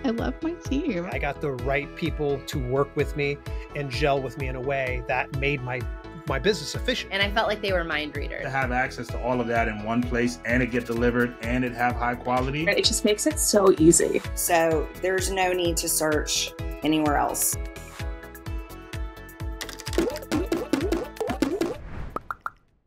I love my team. I got the right people to work with me and gel with me in a way that made my business efficient. And I felt like they were mind readers. To have access to all of that in one place and it get delivered and it have high quality. It just makes it so easy. So there's no need to search anywhere else.